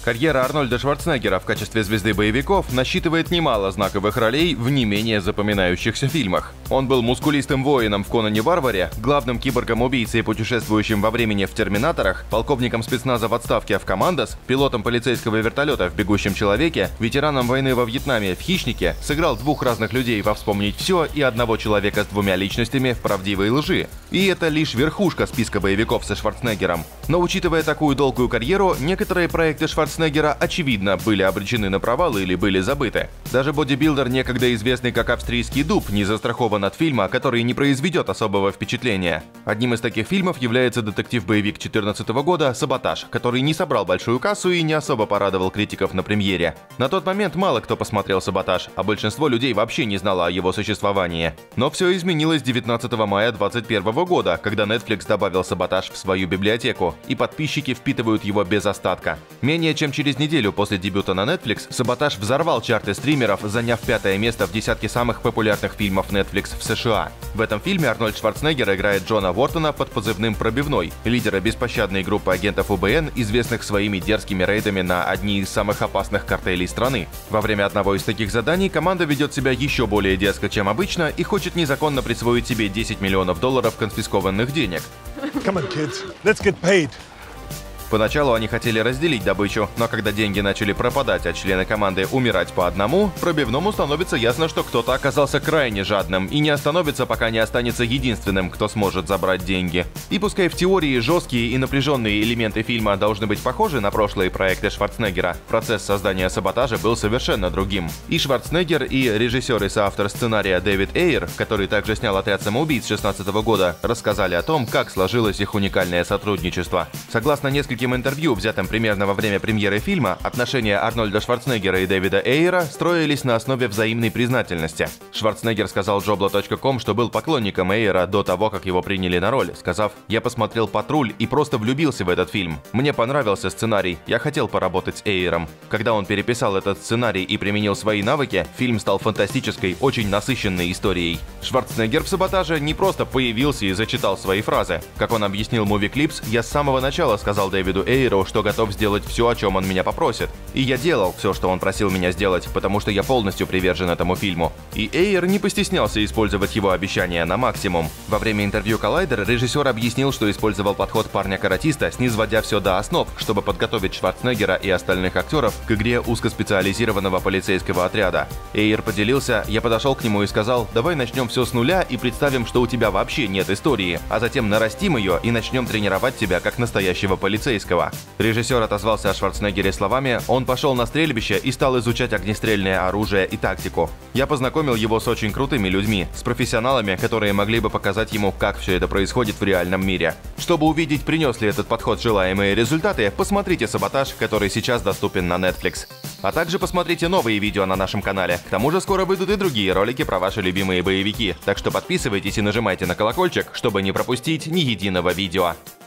Карьера Арнольда Шварценеггера в качестве звезды боевиков насчитывает немало знаковых ролей в не менее запоминающихся фильмах. Он был мускулистым воином в «Конане Варваре», главным киборгом-убийцей, путешествующим во времени в «Терминаторах», полковником спецназа в отставке в «Командос», пилотом полицейского вертолета в «Бегущем человеке», ветераном войны во Вьетнаме в «Хищнике», сыграл двух разных людей во «Вспомнить все» и одного человека с двумя личностями в «Правдивой лжи». И это лишь верхушка списка боевиков со Шварценеггером. Но учитывая такую долгую карьеру, некоторые проекты Шварценеггера, очевидно, были обречены на провал или были забыты. Даже бодибилдер, некогда известный как «Австрийский дуб», не застрахован от фильма, который не произведет особого впечатления. Одним из таких фильмов является детектив-боевик 2014 года «Саботаж», который не собрал большую кассу и не особо порадовал критиков на премьере. На тот момент мало кто посмотрел «Саботаж», а большинство людей вообще не знало о его существовании. Но все изменилось 19 мая 2021 года, когда Netflix добавил «Саботаж» в свою библиотеку, и подписчики впитывают его без остатка. Менее чем через неделю после дебюта на Netflix «Саботаж» взорвал чарты стримеров, заняв 5-е место в десятке самых популярных фильмов Netflix в США. В этом фильме Арнольд Шварценеггер играет Джона Уортона под позывным «Пробивной», лидера беспощадной группы агентов УБН, известных своими дерзкими рейдами на одни из самых опасных картелей страны. Во время одного из таких заданий команда ведет себя еще более дерзко, чем обычно, и хочет незаконно присвоить себе $10 миллионов конфискованных денег. Come on, kids. Let's get paid. Поначалу они хотели разделить добычу, но когда деньги начали пропадать, а члены команды умирать по одному, Пробивному становится ясно, что кто-то оказался крайне жадным и не остановится, пока не останется единственным, кто сможет забрать деньги. И пускай в теории жесткие и напряженные элементы фильма должны быть похожи на прошлые проекты Шварценеггера, процесс создания «Саботажа» был совершенно другим. И Шварценеггер, и режиссер и соавтор сценария Дэвид Эйр, который также снял «Отряд самоубийц» 2016 года, рассказали о том, как сложилось их уникальное сотрудничество. Согласно нескольким интервью, взятым примерно во время премьеры фильма, отношения Арнольда Шварценеггера и Дэвида Эйра строились на основе взаимной признательности. Шварценеггер сказал Jobla.com, что был поклонником Эйра до того, как его приняли на роль, сказав: «Я посмотрел «Патруль» и просто влюбился в этот фильм. Мне понравился сценарий, я хотел поработать с Эйром». Когда он переписал этот сценарий и применил свои навыки, фильм стал фантастической, очень насыщенной историей. Шварценеггер в «Саботаже» не просто появился и зачитал свои фразы. Как он объяснил Movie Clips, я с самого начала сказал Дэвиду Эйру, что готов сделать все, о чем он меня попросит. И я делал все, что он просил меня сделать, потому что я полностью привержен этому фильму. И Эйр не постеснялся использовать его обещания на максимум. Во время интервью Collider режиссер объяснил, что использовал подход парня-каратиста, низводя все до основ, чтобы подготовить Шварценеггера и остальных актеров к игре узкоспециализированного полицейского отряда. Эйр поделился: «Я подошел к нему и сказал: давай начнем все с нуля и представим, что у тебя вообще нет истории, а затем нарастим ее и начнем тренировать тебя как настоящего полицейского». Режиссер отозвался о Шварценеггере словами: «Он пошел на стрельбище и стал изучать огнестрельное оружие и тактику. Я познакомил его с очень крутыми людьми, с профессионалами, которые могли бы показать ему, как все это происходит в реальном мире». Чтобы увидеть, принес ли этот подход желаемые результаты, посмотрите «Саботаж», который сейчас доступен на Netflix. А также посмотрите новые видео на нашем канале. К тому же скоро выйдут и другие ролики про ваши любимые боевики. Так что подписывайтесь и нажимайте на колокольчик, чтобы не пропустить ни единого видео.